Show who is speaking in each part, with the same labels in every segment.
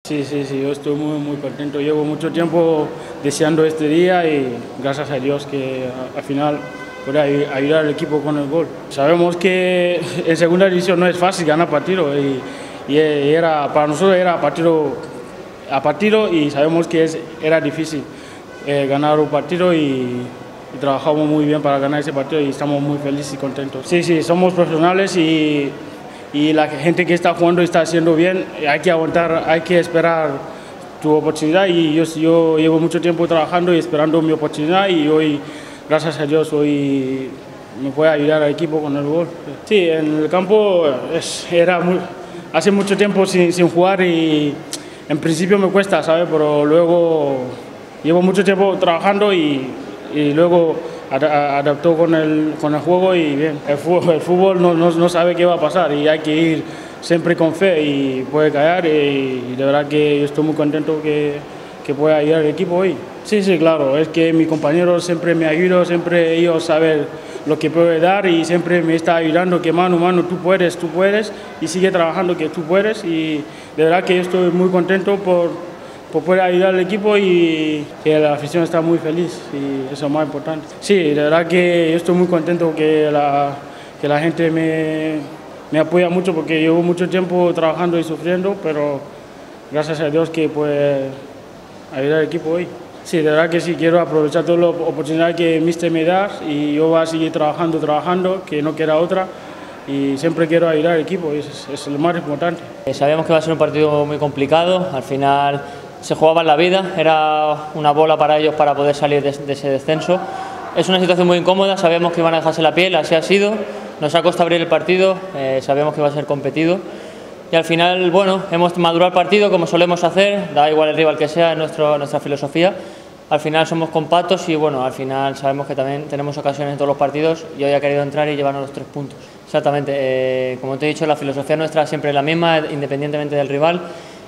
Speaker 1: Sí, yo estoy muy contento. Llevo mucho tiempo deseando este día y gracias a Dios que al final puede ayudar al equipo con el gol. Sabemos que en segunda división no es fácil ganar partido para nosotros era partido a partido y sabemos que era difícil ganar un partido y trabajamos muy bien para ganar ese partido y estamos muy felices y contentos. Sí, somos profesionales y la gente que está jugando está haciendo bien, hay que aguantar, hay que esperar tu oportunidad y yo llevo mucho tiempo trabajando y esperando mi oportunidad y hoy, gracias a Dios, hoy me puede ayudar al equipo con el gol. Sí, en el campo hace mucho tiempo sin jugar y en principio me cuesta, ¿sabes? Pero luego llevo mucho tiempo trabajando y luego adaptó con el juego y bien. El fútbol no sabe qué va a pasar y hay que ir siempre con fe y puede caer y de verdad que yo estoy muy contento que pueda ayudar al equipo hoy. Sí, claro, es que mis compañeros siempre me ayudan, siempre ellos saben lo que puede dar y siempre me está ayudando que mano, tú puedes y sigue trabajando que tú puedes y de verdad que yo estoy muy contento por poder ayudar al equipo y que la afición está muy feliz y eso es más importante. Sí, de verdad que yo estoy muy contento que la gente me apoya mucho porque llevo mucho tiempo trabajando y sufriendo, pero gracias a Dios que puede ayudar al equipo hoy. Sí, de verdad que sí, quiero aprovechar toda la oportunidad que el míster me da y yo voy a seguir trabajando, que no queda otra. Y siempre quiero ayudar al equipo, es lo más importante.
Speaker 2: Sabíamos que iba a ser un partido muy complicado, al final se jugaba en la vida, era una bola para ellos para poder salir de ese descenso. Es una situación muy incómoda, sabíamos que iban a dejarse la piel, así ha sido, nos ha costado abrir el partido, sabíamos que iba a ser competido y al final, bueno, hemos madurado el partido como solemos hacer, da igual el rival que sea, es nuestra filosofía. Al final somos compactos y bueno, al final sabemos que también tenemos ocasiones en todos los partidos y hoy ha querido entrar y llevarnos los 3 puntos. Exactamente, como te he dicho, la filosofía nuestra siempre es la misma, independientemente del rival.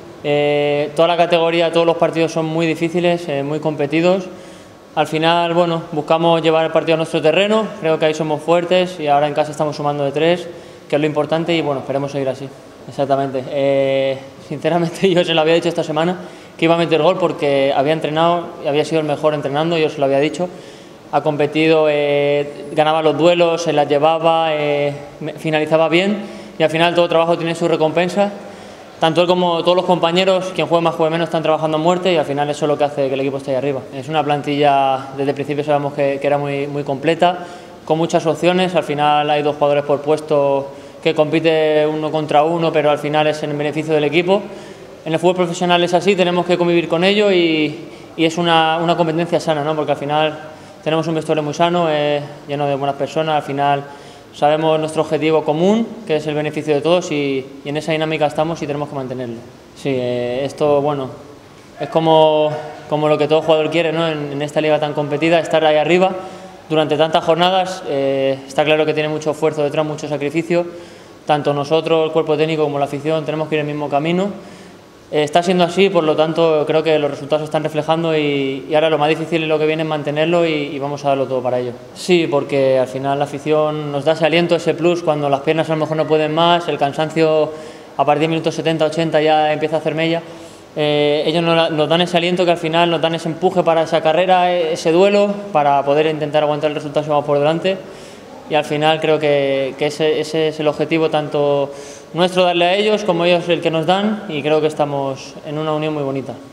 Speaker 2: Toda la categoría, todos los partidos son muy difíciles, muy competidos. Al final, bueno, buscamos llevar el partido a nuestro terreno, creo que ahí somos fuertes y ahora en casa estamos sumando de 3, que es lo importante y bueno, esperemos seguir así. Exactamente, sinceramente yo se lo había dicho esta semana que iba a meter gol porque había entrenado y había sido el mejor entrenando, yo se lo había dicho. Ha competido, ganaba los duelos, se las llevaba, finalizaba bien y al final todo trabajo tiene su recompensa. Tanto él como todos los compañeros, quien juegue más, juegue menos, están trabajando a muerte y al final eso es lo que hace que el equipo esté ahí arriba. Es una plantilla, desde el principio sabemos que era muy completa, con muchas opciones, al final hay 2 jugadores por puesto que compite uno contra uno, pero al final es en beneficio del equipo. En el fútbol profesional es así, tenemos que convivir con ello y es una competencia sana, ¿no? Porque al final tenemos un vestuario muy sano, lleno de buenas personas, al final sabemos nuestro objetivo común, que es el beneficio de todos y en esa dinámica estamos y tenemos que mantenerlo. Sí, esto, bueno, es como lo que todo jugador quiere, ¿no? En esta liga tan competida, estar ahí arriba durante tantas jornadas, está claro que tiene mucho esfuerzo detrás, mucho sacrificio, tanto nosotros, el cuerpo técnico como la afición, tenemos que ir el mismo camino. Está siendo así, por lo tanto creo que los resultados se están reflejando y ahora lo más difícil es lo que viene es mantenerlo y vamos a darlo todo para ello. Sí, porque al final la afición nos da ese aliento, ese plus cuando las piernas a lo mejor no pueden más, el cansancio a partir de minutos 70-80 ya empieza a hacer mella. Ellos nos dan ese aliento que al final nos dan ese empuje para esa carrera, ese duelo, para poder intentar aguantar el resultado si vamos por delante. Y al final creo que ese es el objetivo tanto nuestro darle a ellos como ellos el que nos dan y creo que estamos en una unión muy bonita.